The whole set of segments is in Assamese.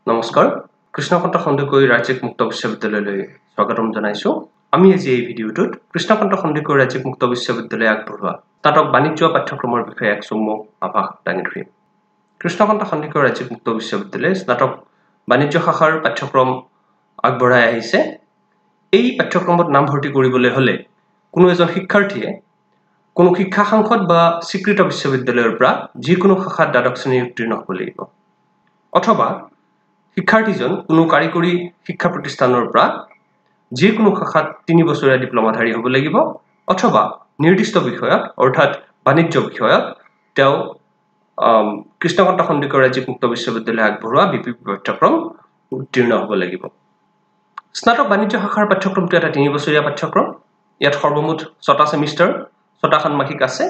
নমস্কাৰ কৃষ্ণকান্ত সন্দিকৈ ৰাজ্যিক মুক্ত বিশ্ববিদ্যালয়লৈ স্বাগতম জনাইছো আমি আজি এই ভিডিঅ'টোত কৃষ্ণকান্ত সন্দিকৈ ৰাজ্যিক মুক্ত বিশ্ববিদ্যালয়ে আগবঢ়োৱা স্নাতক বাণিজ্য পাঠ্যক্ৰমৰ বিষয়ে এক চমু আভাস দাঙি ধৰিম কৃষ্ণকান্ত সন্দিকৈ ৰাজ্যিক মুক্ত বিশ্ববিদ্যালয়ে স্নাতক বাণিজ্য শাখাৰ পাঠ্যক্ৰম আগবঢ়াই আহিছে এই পাঠ্যক্ৰমত নাম ভৰ্তি কৰিবলৈ হলে কোনো এজন শিক্ষাৰ্থীয়ে কোনো শিক্ষা সংসদ বা স্বীকৃত বিশ্ববিদ্যালয়ৰ পৰা যিকোনো শাখাত দ্বাদশ শ্ৰেণীৰ উত্তীৰ্ণ হ'ব লাগিব অথবা শিক্ষাৰ্থীজন কোনো কাৰিকৰী শিক্ষা প্ৰতিষ্ঠানৰ পৰা যিকোনো শাখাত 3 বছৰীয়া ডিপ্লোমাধাৰী হ'ব লাগিব অথবা নিৰ্দিষ্ট বিষয়ত অৰ্থাৎ বাণিজ্য বিষয়ত তেওঁ কৃষ্ণকান্ত সন্দিকৈ ৰাজ্যিক মুক্ত বিশ্ববিদ্যালয়ে আগবঢ়োৱা বিপি পাঠ্যক্ৰম উত্তীৰ্ণ হ'ব লাগিব স্নাতক বাণিজ্য শাখাৰ পাঠ্যক্ৰমটো এটা 3 বছৰীয়া পাঠ্যক্ৰম ইয়াত সৰ্বমুঠ 6টা সেমিষ্টাৰ 6টা ষান্মাসিক আছে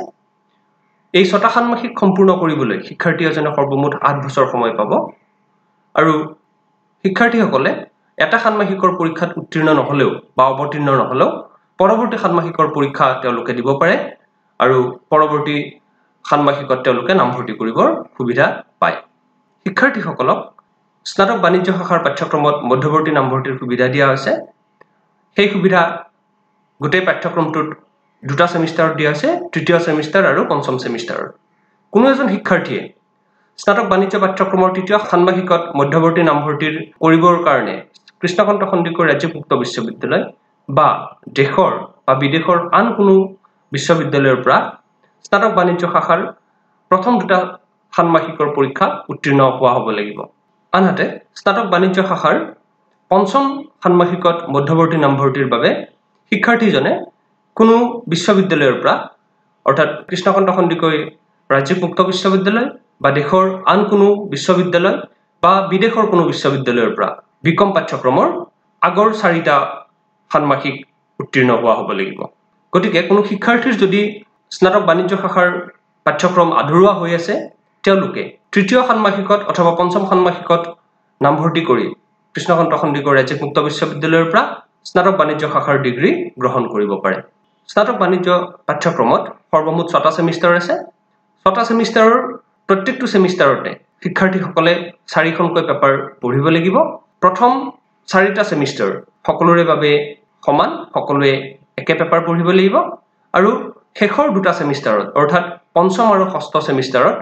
এই 6টা ষান্মাসিক সম্পূৰ্ণ কৰিবলৈ শিক্ষাৰ্থী এজনে সৰ্বমুঠ 8 বছৰ সময় পাব আৰু শিক্ষাৰ্থীসকলে এটা ষান্মাসিকৰ পৰীক্ষাত উত্তীৰ্ণ নহলেও বা অৱতীৰ্ণ নহলেও পৰৱৰ্তী ষান্মাসিকৰ পৰীক্ষা তেওঁলোকে দিব পাৰে আৰু পৰৱৰ্তী ষান্মাসিকত তেওঁলোকে নামভৰ্তি কৰিবৰ সুবিধা পায় শিক্ষাৰ্থীসকলক স্নাতক বাণিজ্য শাখাৰ পাঠ্যক্ৰমত মধ্যৱৰ্তী নামভৰ্তিৰ সুবিধা দিয়া হৈছে সেই সুবিধা গোটেই পাঠ্যক্ৰমটোত দুটা সেমিষ্টাৰত দিয়া আছে তৃতীয় সেমিষ্টাৰ আৰু পঞ্চম সেমিষ্টাৰত কোনো এজন শিক্ষাৰ্থীয়ে স্নাতক বাণিজ্য পাঠ্যক্ৰমৰ তৃতীয় ষান্মাসিকত মধ্যৱৰ্তী নামভৰ্তিৰ কৰিবৰ কাৰণে কৃষ্ণকান্ত সন্দিকৈ ৰাজ্যিক মুক্ত বিশ্ববিদ্যালয় বা দেশৰ বা বিদেশৰ আন কোনো বিশ্ববিদ্যালয়ৰ পৰা স্নাতক বাণিজ্য শাখাৰ প্ৰথম দুটা ষান্মাসিকৰ পৰীক্ষা উত্তীৰ্ণ হোৱা হ'ব লাগিব আনহাতে স্নাতক বাণিজ্য শাখাৰ পঞ্চম ষান্মাসিকত মধ্যৱৰ্তী নামভৰ্তিৰ বাবে শিক্ষাৰ্থীজনে কোনো বিশ্ববিদ্যালয়ৰ পৰা অৰ্থাৎ কৃষ্ণকান্ত সন্দিকৈ ৰাজ্যিক মুক্ত বিশ্ববিদ্যালয় বা দেশৰ আন কোনো বিশ্ববিদ্যালয় বা বিদেশৰ কোনো বিশ্ববিদ্যালয়ৰ পৰা বিকম পাঠ্যক্ৰমৰ আগৰ 4টা ষান্মাসিক উত্তীৰ্ণ হোৱা হ'ব লাগিব গতিকে কোনো শিক্ষাৰ্থীৰ যদি স্নাতক বাণিজ্য শাখাৰ পাঠ্যক্ৰম আধৰুৱা হৈ আছে তেওঁলোকে তৃতীয় ষান্মাসিকত অথবা পঞ্চম ষান্মাসিকত নামভৰ্তি কৰি কৃষ্ণকান্ত সন্দিকৈ ৰাজ্যিক মুক্ত বিশ্ববিদ্যালয়ৰ পৰা স্নাতক বাণিজ্য শাখাৰ ডিগ্ৰী গ্ৰহণ কৰিব পাৰে স্নাতক বাণিজ্য পাঠ্যক্ৰমত সৰ্বমুঠ 6টা সেমিষ্টাৰ আছে 6টা সেমিষ্টাৰৰ প্ৰত্যেকটো সেমিষ্টাৰতে শিক্ষাৰ্থীসকলে 4খনকৈ পেপাৰ পঢ়িব লাগিব প্ৰথম 4টা সেমিষ্টাৰ সকলোৰে বাবে সমান সকলোৱে একে পেপাৰ পঢ়িব লাগিব আৰু শেষৰ দুটা সেমিষ্টাৰত অৰ্থাৎ পঞ্চম আৰু ষষ্ঠ সেমিষ্টাৰত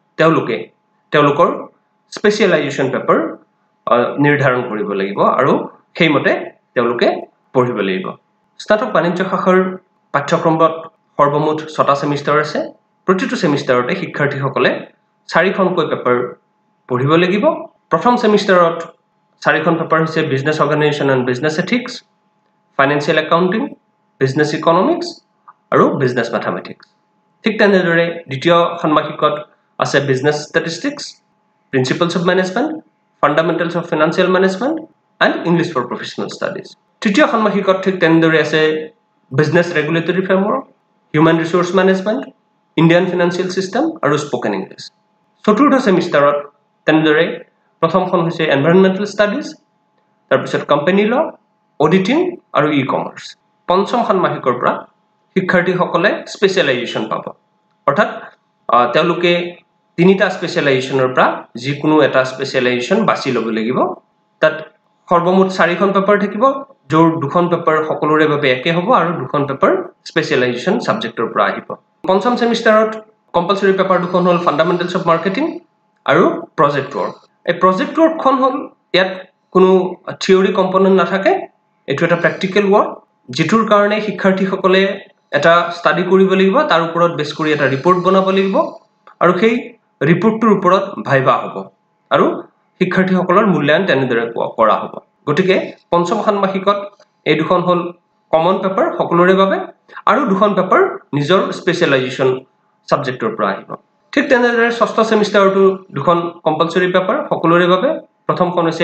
তেওঁলোকৰ স্পেচিয়েলাইজেশ্যন পেপাৰ নিৰ্ধাৰণ কৰিব লাগিব আৰু সেইমতে তেওঁলোকে পঢ়িব লাগিব স্নাতক বাণিজ্য শাখাৰ পাঠ্যক্ৰমত সৰ্বমুঠ 6টা সেমিষ্টাৰ আছে প্ৰতিটো সেমিষ্টাৰতে শিক্ষাৰ্থীসকলে 4খনকৈ পেপাৰ পঢ়িব লাগিব প্ৰথম সেমিষ্টাৰত 4খন পেপাৰ হৈছে business organisation and business ethics financial accounting business economics আৰু বিজনেছ মেথামেটিক্স ঠিক তেনেদৰে দ্বিতীয় ষান্মাসিকত আছে business statistics principles of management fundamentals of financial management and English for professional studies তৃতীয় ষান্মাসিকত ঠিক তেনেদৰে আছে business regulatory framework human resource management Indian financial system আৰু স্পকেন ইংলিছ চতুৰ্থ সেমিষ্টাৰত তেনেদৰে প্ৰথমখন হৈছে এনভাইৰনমেণ্টেল ষ্টাডিজ তাৰপিছত কোম্পানী ল অডিটিং আৰু ই-কমাৰ্চ পঞ্চম ষান্মাসিকৰ পৰা শিক্ষাৰ্থীসকলে স্পেচিয়েলাইজেশ্যন পাব অৰ্থাৎ তেওঁলোকে 3টা স্পেচিয়েলাইজেশ্যনৰ পৰা যিকোনো এটা স্পেচিয়েলাইজেশ্যন বাছি ল'ব লাগিব তাত সৰ্বমুঠ 4খন পেপাৰ থাকিব য'ৰ 2খন পেপাৰ সকলোৰে বাবে একে হ'ব আৰু 2খন পেপাৰ স্পেচিয়েলাইজেশ্যন ছাবজেক্টৰ পৰা আহিব পঞ্চম সেমিষ্টাৰত কম্পালসৰি পেপাৰ দুখন হ'ল ফাণ্ডামেণ্টেলছ অফ মাৰ্কেটিং আৰু প্ৰজেক্ট ৱৰ্ক এই প্ৰজেক্ট ৱৰ্কখন হ'ল ইয়াত কোনো থিয়ৰী কম্পনেণ্ট নাথাকে এইটো এটা প্ৰেক্টিকেল ৱৰ্ক যিটোৰ কাৰণে শিক্ষাৰ্থীসকলে এটা ষ্টাডি কৰিব লাগিব তাৰ ওপৰত বেছ কৰি এটা ৰিপৰ্ট বনাব লাগিব আৰু সেই ৰিপৰ্টটোৰ ওপৰত ভাইভা হ'ব আৰু শিক্ষাৰ্থীসকলৰ মূল্যায়ন তেনেদৰে কৰা হ'ব গতিকে পঞ্চম ষান্মাসিকত এই দুখন হ'ল কমন পেপাৰ সকলোৰে বাবে আৰু দুখন পেপাৰ নিজৰ স্পেচিয়েলাইজেশ্যন ছাবজেক্টৰ পৰা আহিব ঠিক তেনেদৰে ষষ্ঠ সেমিষ্টাৰটো দুখন কম্পালসৰি পেপাৰ সকলোৰে বাবে প্ৰথমখন হৈছে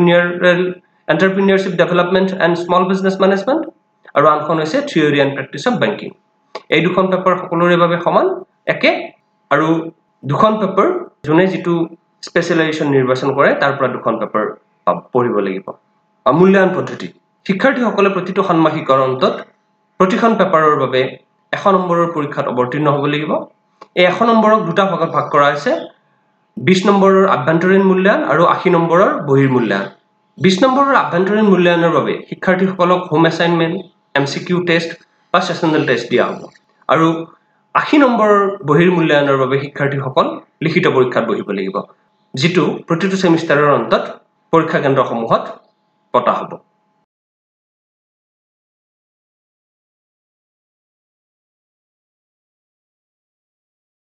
entrepreneurship development and small business management আৰু আনখন হৈছে theory and practice of banking এই দুখন পেপাৰ সকলোৰে বাবে সমান একে আৰু দুখন পেপাৰ যোনে যিটো স্পেচিয়েলাইজেশ্যন নিৰ্বাচন কৰে তাৰ পৰা দুখন পেপাৰ পঢ়িব লাগিব মূল্যায়ন পদ্ধতি শিক্ষাৰ্থীসকলে প্ৰতিটো ষান্মাসিকৰ অন্তত প্ৰতিখন পেপাৰৰ বাবে 100 নম্বৰৰ পৰীক্ষাত অৱতীৰ্ণ হ'ব লাগিব এই 100 নম্বৰক দুটা ভাগত ভাগ কৰা হৈছে 20 নম্বৰৰ আভ্যন্তৰীণ মূল্যায়ন আৰু 80 নম্বৰৰ বহিৰ মূল্যায়ন 20 নম্বৰৰ আভ্যন্তৰীণ মূল্যায়নৰ বাবে শিক্ষাৰ্থীসকলক হোম এছাইনমেন্ট MCQ টেষ্ট বা সেশনাল টেষ্ট দিয়া হ'ব আৰু 80 নম্বৰৰ বহিৰ মূল্যায়নৰ বাবে শিক্ষাৰ্থীসকল লিখিত পৰীক্ষাত বহিব লাগিব যেটো প্ৰতিটো সেমিষ্টাৰৰ অন্তত পৰীক্ষা কেন্দ্ৰসমূহত পতা হ'ব